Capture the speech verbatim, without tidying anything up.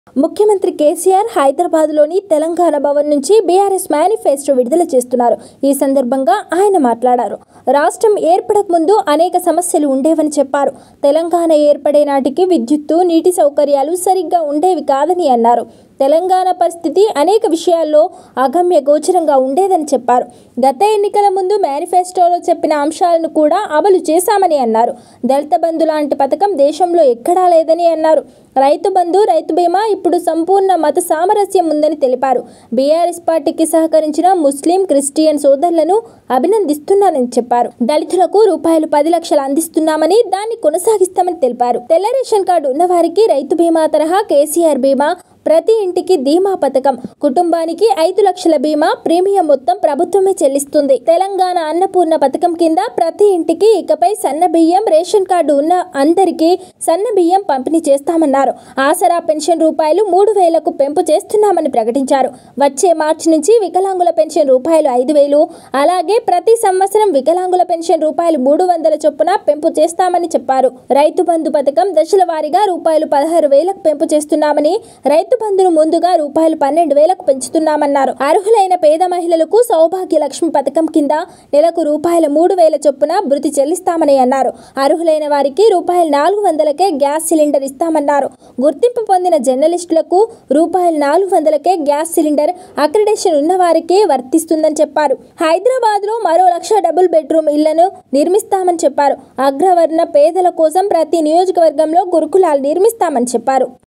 ముఖ్యమంత్రి కేసీఆర్ హైదరాబాద్లోని తెలంగాణ భవన్ నుంచి బీఆర్ఎస్ మేనిఫెస్టో విడుదల చేస్తున్నారు. ఈ సందర్భంగా ఆయన మాట్లాడారు. రాష్ట్రం ఏర్పడక ముందు అనేక సమస్యలు ఉండేవని చెప్పారు. తెలంగాణ ఏర్పడే నాటికి విద్యుత్తు, నీటి సౌకర్యాలు సరిగ్గా ఉండేవి కాదని అన్నారు. తెలంగాణ పరిస్థితి అనేక విషయాల్లో అగమ్య గోచరంగా ఉండేదని చెప్పారు. గత ఎన్నికల ముందు మేనిఫెస్టోలో చెప్పిన అంశాలను కూడా అమలు చేశామని అన్నారు. దళిత బంధు లాంటి పథకం దేశంలో ఎక్కడా లేదని అన్నారు. రైతు బంధు, రైతు బీమా ఇప్పుడు సంపూర్ణ మత సామరస్యం ఉందని తెలిపారు. బీఆర్ఎస్ పార్టీకి సహకరించిన ముస్లిం, క్రిస్టియన్ సోదరులను అభినందిస్తున్నానని చెప్పారు. దళితులకు రూపాయలు పది లక్షలు అందిస్తున్నామని, దాన్ని కొనసాగిస్తామని తెలిపారు. తెల్ల రేషన్ కార్డు ఉన్నవారికి రైతు బీమా తరహా కేసీఆర్ బీమా, ప్రతి ఇంటికి ధీమా పథకం, కుటుంబానికి ఐదు లక్షల బీమా ప్రీమియం మొత్తం ప్రభుత్వమే చెల్లిస్తుంది. తెలంగాణ అన్నపూర్ణ పథకం కింద ప్రతి ఇంటికి ఇకపై సన్న బియ్యం, రేషన్ కార్డు ఉన్న అందరికీ సన్న బియ్యం పంపిణీ చేస్తామన్నారు. ఆసరా పెన్షన్ రూపాయలు మూడు వేలకు పెంపు చేస్తున్నామని ప్రకటించారు. వచ్చే మార్చి నుంచి వికలాంగుల పెన్షన్ రూపాయలు ఐదు వేలు, అలాగే ప్రతి సంవత్సరం వికలాంగుల పెన్షన్ రూపాయలు మూడు వందల చొప్పున పెంపు చేస్తామని చెప్పారు. రైతు బంధు పథకం దశల వారీగా రూపాయలు పదహారు వేలకు పెంపు చేస్తున్నామని, రైతు బంధును ముందుగా రూపాయలు పన్నెండు వేలకు పెంచుతున్నామన్నారు. అర్హులైన పేద మహిళలకు సౌభాగ్య లక్ష్మి పథకం కింద నెలకు రూపాయల మూడు వేల చొప్పున భృతి చెల్లిస్తామని అన్నారు. అర్హులైన వారికి రూపాయలు నాలుగు వందలకే గ్యాస్ సిలిండర్ ఇస్తామన్నారు. గుర్తింపు పొందిన జర్నలిస్టులకు రూపాయలు నాలుగు వందలకే గ్యాస్ సిలిండర్ అక్రిడేషన్ ఉన్న వారికి వర్తిస్తుందని చెప్పారు. హైదరాబాద్ లో మరో లక్ష డబుల్ బెడ్రూమ్ ఇళ్లను నిర్మిస్తామని చెప్పారు. అగ్రవర్ణ పేదల కోసం ప్రతి నియోజకవర్గంలో గురుకులాలు నిర్మిస్తామని చెప్పారు.